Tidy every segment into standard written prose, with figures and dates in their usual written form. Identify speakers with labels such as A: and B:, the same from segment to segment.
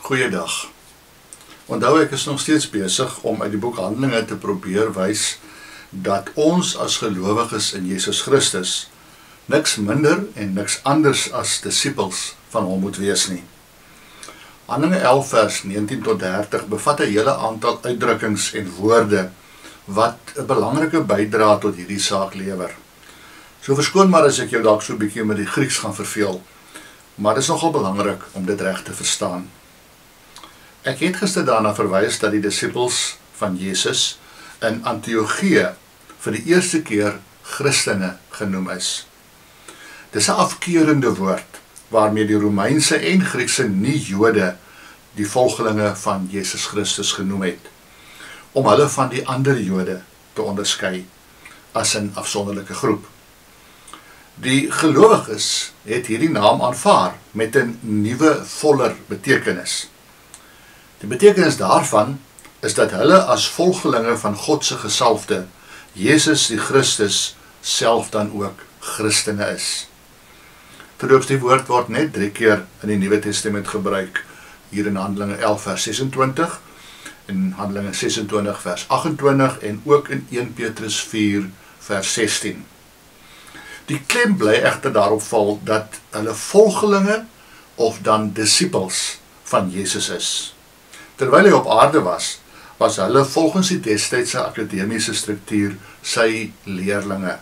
A: Goeiedag. Onthou ek is nog steeds besig om uit die boek Handelinge te probeer wys dat ons as gelowiges in Jesus Christus niks minder en niks anders as dissipels van hom moet wees nie. Handelinge 11 vers 19 tot 30 bevat 'n hele aantal uitdrukkings en woorde wat 'n belangrike bydrae tot hierdie saak lewer. So verskoon maar as ek jou dalk so 'n bietjie met die Grieks gaan verveel, maar dit is nogal belangrik om dit reg te verstaan. Ek het gister daarna verwys dat die dissipels van Jesus in Antiochië vir die eerste keer Christene genoem is. Dis 'n afkeurende woord waarmee die Romeinse en Griekse nie-Jode die volgelinge van Jesus Christus genoem het, om hulle van die ander Jode te onderskei as 'n afsonderlike groep. Die gelowiges het hierdie naam aanvaar met 'n nuwe, voller betekenis. Die betekenis daarvan is dat hulle as volgelinge van God se gesalfde, Jesus die Christus, self dan ook Christene is. Terloops, die woord word net 3 keer in die Nuwe Testament gebruik, hier in Handelinge 11 vers 26, in Handelinge 26 vers 28 en ook in 1 Petrus 4 vers 16. Die klem bly egter daarop val dat hulle volgelinge of dan dissipels van Jesus is. Terwyl hy op aarde was, was hulle volgens die destydse akademiese struktuur sy leerlinge.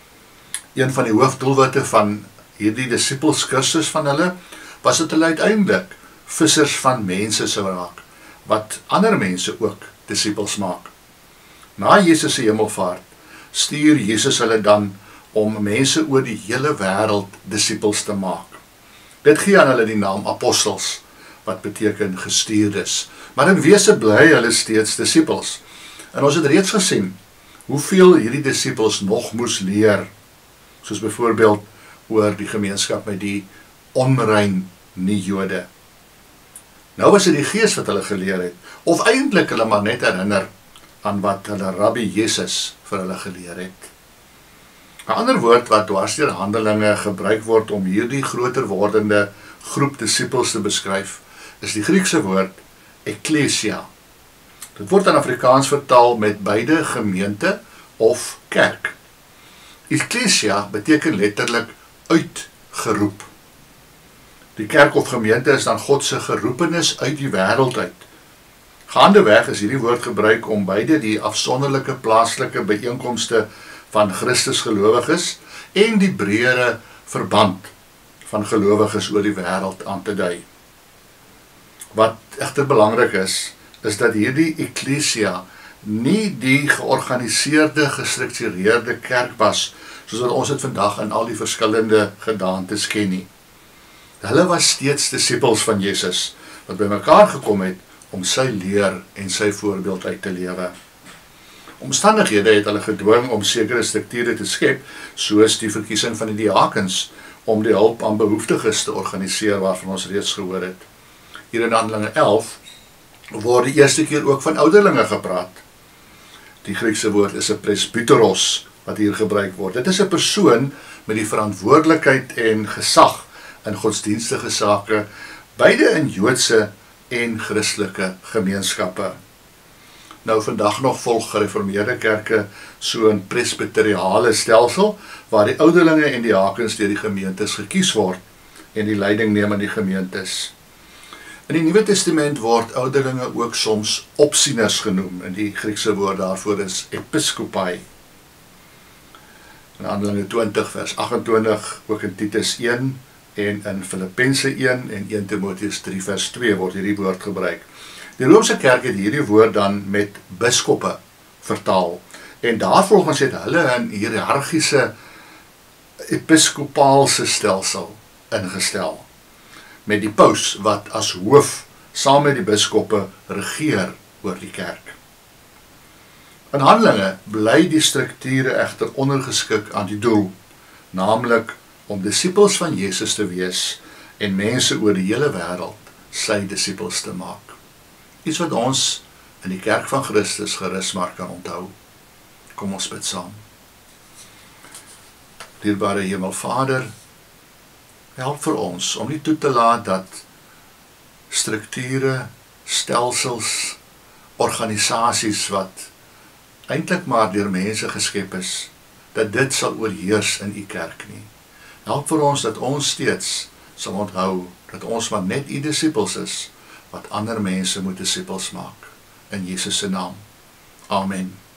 A: Een van die hoofdoelwitte van hierdie dissipelskursus van hulle was dat hulle uiteindelik vissers van mense sou raak, wat ander mense ook dissipels maak. Na Jesus se hemelvaart stuur Jesus hulle dan om mense oor die hele wêreld dissipels te maak. Dit gee aan hulle die naam apostels, wat beteken gestuurdes. Maar in wese bly hulle steeds dissipels. En ons het reeds gesien hoeveel hierdie dissipels nog moes leer, soos byvoorbeeld oor die gemeenskap met die onrein nie-Jode. Nou was dit die Gees wat hulle geleer het, of eintlik hulle maar net herinner aan wat hulle Rabbi Jesus vir hulle geleer het. 'n ander woord wat dwars deur Handelinge gebruik word om hierdie groter wordende groep dissipels te beskryf, is die Griekse woord ekklesia. Dit word in Afrikaans vertaal met beide gemeente of kerk. Ekklesia beteken letterlik uitgeroep. Die kerk of gemeente is dan God se geroepenis uit die wêreld uit. Gaandeweg is hierdie woord gebruik om beide die afsonderlike plaaslike byeenkomste van Christus gelowiges en die breëre verband van gelowiges oor die wêreld aan te dui. Wat egter belangrik is dat hierdie ekklesia nie die georganiseerde, gestruktureerde kerk was, soos wat ons dit vandag in al die verskillende gedaantes ken nie. Hulle was steeds dissipels van Jesus, wat bymekaar gekom het om sy leer en sy voorbeeld uit te lewe. Omstandighede het hulle gedwing om sekere strukture te skep, soos die verkiesing van die diakens, om die hulp aan behoeftiges te organiseer waarvan ons reeds gehoor het. Hier in Handelinge 11 word die eerste keer ook van ouderlinge gepraat. Die Griekse woord is 'n presbyteros wat hier gebruik word. Dit is 'n persoon met die verantwoordelikheid en gesag in godsdienstige sake, beide in Joodse en Christelike gemeenskappe. Nou vandag nog volg gereformeerde kerke so 'n presbyteriale stelsel, waar die ouderlinge en die diakens deur die gemeentes gekies word en die leiding neem in die gemeentes. In die Nuwe Testament word ouderlinge ook soms opsieners genoem, en die Griekse woord daarvoor is episkopai. In Handelinge 20 vers 28, ook in Titus 1 en in Filippense 1 en 1 Timoteus 3 vers 2 word hierdie woord gebruik. Die Romeinse kerk het hierdie woord dan met biskoppe vertaal, en daarvolgens het hulle 'n hiërargiese episkopaalse stelsel ingestel, met die paus wat as hoof saam met die biskoppe regeer oor die kerk. In Handelinge bly die strukture egter ondergeskik aan die doel, naamlik om dissipels van Jesus te wees en mense oor die hele wêreld sy dissipels te maak. Iets wat ons in die kerk van Christus gerus maar kan onthou. Kom ons bid saam. Dierbare Hemelvader, help vir ons om nie toe te laat dat strukture, stelsels, organisasies wat eintlik maar deur mense geskep is, dat dit sal oorheers in u kerk nie. Help vir ons dat ons steeds sal onthou dat ons maar net u dissipels is, wat ander mense moet dissipels maak. In Jesus se naam. Amen.